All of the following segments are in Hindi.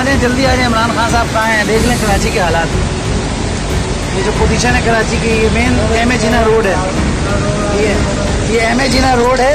आ जाए, जल्दी आ जाए। इमरान खान साहब कहाँ हैं? देख लें कराची के हालात। ये जो पोजीशन है कराची की, ये main M A Jinnah road है। ये एम ए जिना रोड है।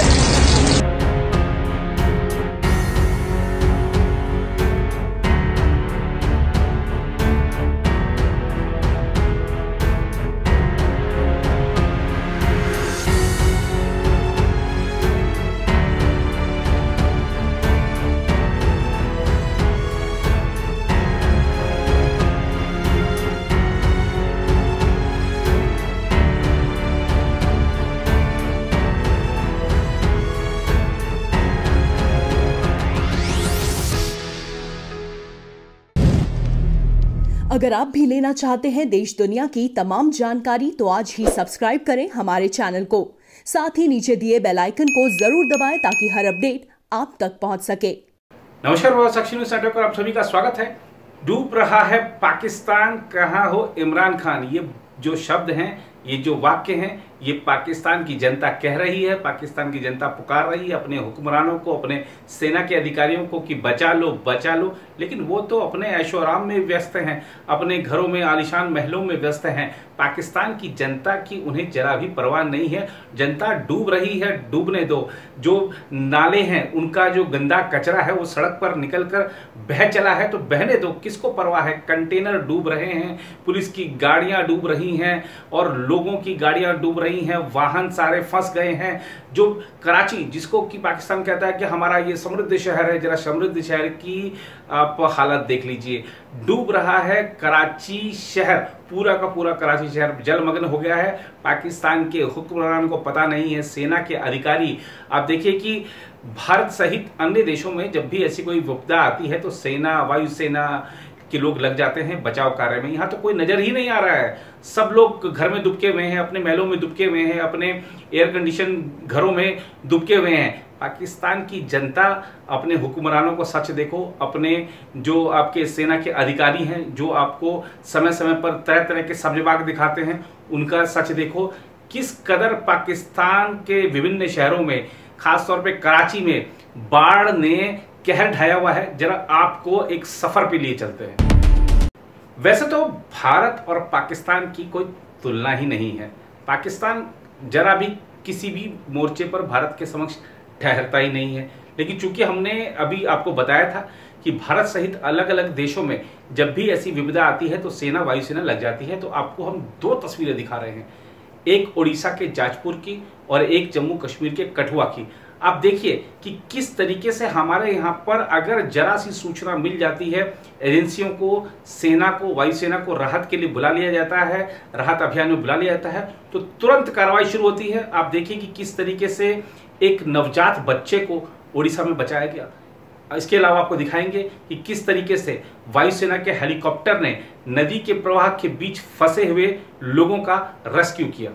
अगर आप भी लेना चाहते हैं देश दुनिया की तमाम जानकारी तो आज ही सब्सक्राइब करें हमारे चैनल को। साथ ही नीचे दिए बेल आइकन को जरूर दबाएं ताकि हर अपडेट आप तक पहुंच सके। नमस्कार, साक्षी न्यूज़ नेटवर्क पर आप सभी का स्वागत है। डूब रहा है पाकिस्तान, कहां हो इमरान खान। ये जो शब्द हैं, ये जो वाक्य हैं, ये पाकिस्तान की जनता कह रही है, पाकिस्तान की जनता पुकार रही है अपने हुक्मरानों को, अपने सेना के अधिकारियों को कि बचा लो बचा लो। लेकिन वो तो अपने ऐशो आराम में व्यस्त हैं, अपने घरों में आलीशान महलों में व्यस्त हैं। पाकिस्तान की जनता की उन्हें जरा भी परवाह नहीं है। जनता डूब रही है, डूबने दो। जो नाले हैं, उनका जो गंदा कचरा है वो सड़क पर निकलकर बह चला है तो बहने दो, किसको परवाह है। कंटेनर डूब रहे हैं, पुलिस की गाड़ियां डूब रही हैं और लोगों की गाड़ियां डूब रही हैं, वाहन सारे फंस गए हैं। जो कराची, जिसको कि पाकिस्तान कहता है कि हमारा ये समृद्ध शहर है, जरा समृद्ध शहर की आप हालत देख लीजिए। डूब रहा है कराची शहर, पूरा का पूरा कराची शहर जलमग्न हो गया है। पाकिस्तान के हुक्मरान को पता नहीं है, सेना के अधिकारी। आप देखिए कि भारत सहित अन्य देशों में जब भी ऐसी कोई विपदा आती है तो सेना, वायुसेना के लोग लग जाते हैं बचाव कार्य में। यहाँ तो कोई नजर ही नहीं आ रहा है। सब लोग घर में दुबके हुए हैं, अपने महलों में दुबके हुए हैं, अपने एयर कंडीशन घरों में दुबके हुए हैं। पाकिस्तान की जनता, अपने हुक्मरानों को सच देखो, अपने जो आपके सेना के अधिकारी हैं जो आपको समय समय पर तरह तरह के सब्जबाग दिखाते हैं, उनका सच देखो। किस कदर पाकिस्तान के विभिन्न शहरों में, खासतौर पे कराची में बाढ़ ने कहर ढाया हुआ है। जरा आपको एक सफर पे लिए चलते हैं। वैसे तो भारत और पाकिस्तान की कोई तुलना ही नहीं है। पाकिस्तान जरा भी किसी भी मोर्चे पर भारत के समक्ष ठहरता ही नहीं है। लेकिन चूंकि हमने अभी आपको बताया था कि भारत सहित अलग अलग देशों में जब भी ऐसी विपदा आती है तो सेना, वायुसेना लग जाती है। तो आपको हम दो तस्वीरें दिखा रहे हैं, एक उड़ीसा के जाजपुर की और एक जम्मू कश्मीर के कठुआ की। आप देखिए कि किस तरीके से हमारे यहाँ पर अगर जरा सी सूचना मिल जाती है, एजेंसियों को, सेना को, वायुसेना को राहत के लिए बुला लिया जाता है, राहत अभियान में बुला लिया जाता है तो तुरंत कार्रवाई शुरू होती है। आप देखिए कि किस तरीके से एक नवजात बच्चे को उड़ीसा में बचाया गया। इसके अलावा आपको दिखाएंगे कि किस तरीके से वायुसेना के हेलीकॉप्टर ने नदी के प्रवाह के बीच फंसे हुए लोगों का रेस्क्यू किया।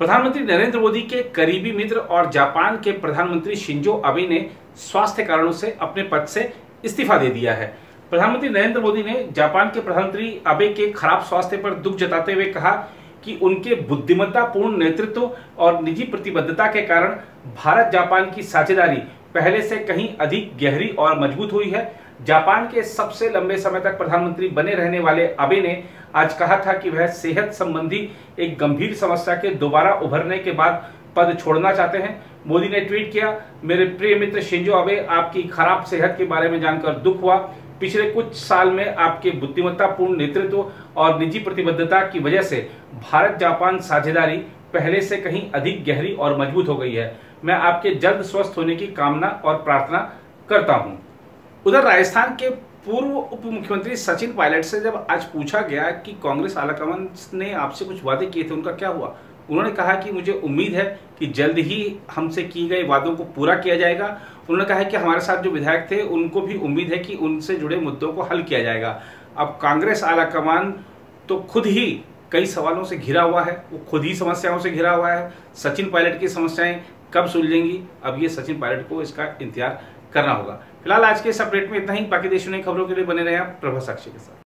प्रधानमंत्री नरेंद्र मोदी के करीबी मित्र और जापान के प्रधानमंत्री शिंजो अबे ने स्वास्थ्य कारणों से अपने पद से इस्तीफा दे दिया है। प्रधानमंत्री नरेंद्र मोदी ने जापान के प्रधानमंत्री अबे के खराब स्वास्थ्य पर दुख जताते हुए कहा कि उनके बुद्धिमत्तापूर्ण नेतृत्व और निजी प्रतिबद्धता के कारण भारत जापान की साझेदारी पहले से कहीं अधिक गहरी और मजबूत हुई है। जापान के सबसे लंबे समय तक प्रधानमंत्री बने रहने वाले अबे ने आज कहा था कि वह सेहत संबंधी एक गंभीर समस्या के दोबारा उभरने के बाद पद छोड़ना चाहते हैं। मोदी ने ट्वीट किया, मेरे प्रिय मित्र शिंजो अबे, आपकी खराब सेहत के बारे में जानकर दुख हुआ। पिछले कुछ साल में आपके बुद्धिमत्तापूर्ण नेतृत्व और निजी प्रतिबद्धता की वजह से भारत जापान साझेदारी पहले से कहीं अधिक गहरी और मजबूत हो गई है। मैं आपके जल्द स्वस्थ होने की कामना और प्रार्थना करता हूं। उधर राजस्थान के पूर्व उप मुख्यमंत्री सचिन पायलट से जब आज पूछा गया कि कांग्रेस आलाकमान ने आपसे कुछ वादे किए थे, उनका क्या हुआ, उन्होंने कहा कि मुझे उम्मीद है कि जल्द ही हमसे किए गए वादों को पूरा किया जाएगा। उन्होंने कहा कि हमारे साथ जो विधायक थे उनको भी उम्मीद है कि उनसे जुड़े मुद्दों को हल किया जाएगा। अब कांग्रेस आलाकमान तो खुद ही कई सवालों से घिरा हुआ है, वो खुद ही समस्याओं से घिरा हुआ है। सचिन पायलट की समस्याएं कब सुलझेंगी, अब ये सचिन पायलट को इसका इंतजार करना होगा। फिलहाल आज के इस अपडेट में इतना ही। बाकी देशों की खबरों के लिए बने रहे आप प्रभा साक्षी के साथ।